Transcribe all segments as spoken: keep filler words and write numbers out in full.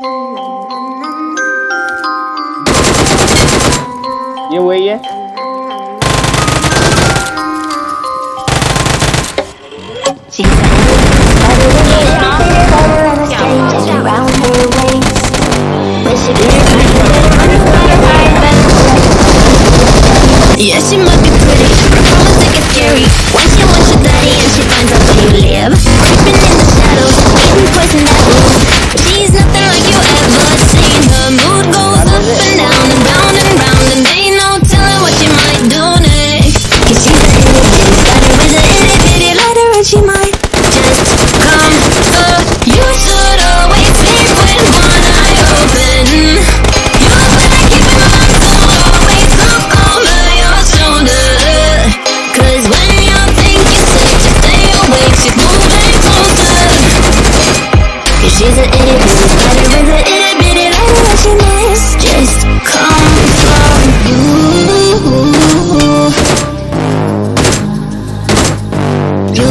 ये वही है। Yeah, she might be pretty, but almost like it's scary. When she wants your daddy and she finds out where you live, creeping in the shadows, eating poison apples. She's nothing like you ever seen. Her mood goes up and down and round and round, and there ain't no telling what she might do next. Cause she's a itty bitty spider with a itty bitty lighter, and she might just come for you. Should always sleep with one eye open. You better keep in mind to always look over your shoulder. Cause when you think you're safe to stay awake, she's moving closer. Cause she's a itty bitty spider with a itty bitty lighter, and she must just come for you. You.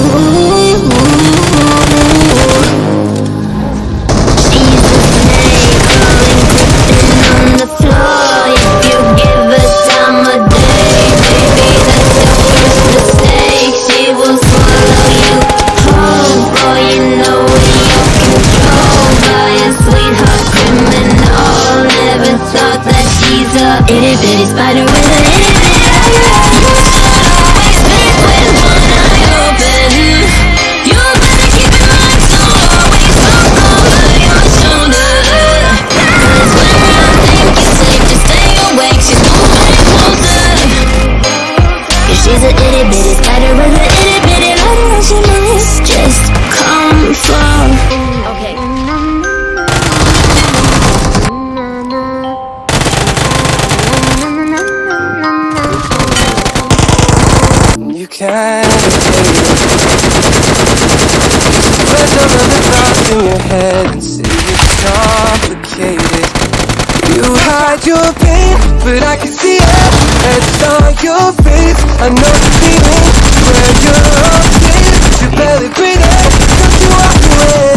She's a snake crawling, creeping on the floor. If you give her time of day, baby, that's your first mistake. She will swallow you whole. Boy, you know you're controlled by a sweetheart criminal. Never thought that she's a itty bitty spider with a itty bitty lighter. You should always sleep with one eye open. You better keep in mind to always look over your shoulder. Cause when you think you're safe to stay awake, she's moving closer. Cause she's a itty bitty spider with a itty bitty lighter, and she must just come for. Okay. You can't take it. Spread all of the thoughts in your head and say it's complicated. You hide your pain, but I can see it. It's on your face. I know the feeling where you're okay. You barely breathe it, don't you walk away.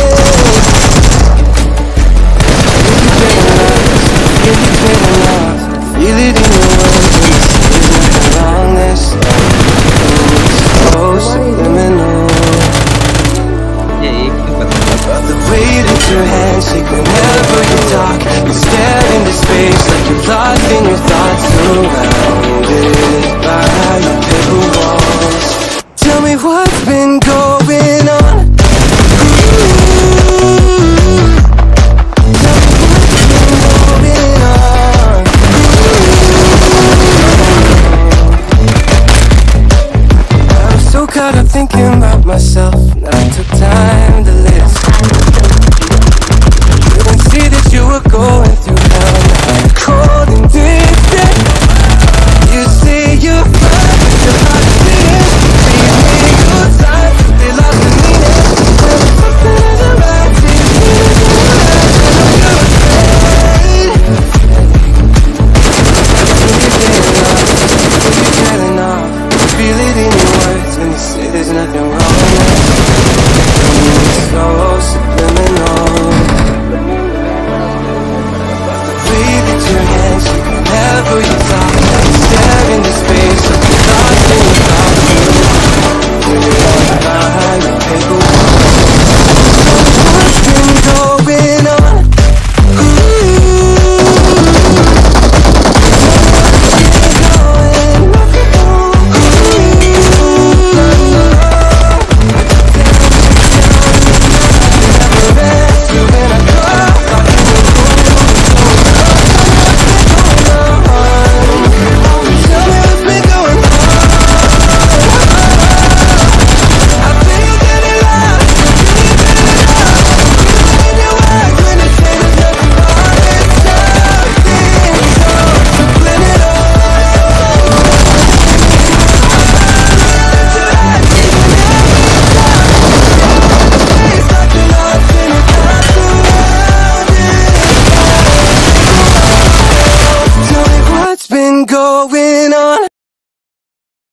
If you feel lost, feel it in your words. There's nothing wrong this. So subliminal. The way that your hands shake whenever you talk. You stare into space like you're lost in your thoughts, surrounded by your paper walls. Tell me what's been going on.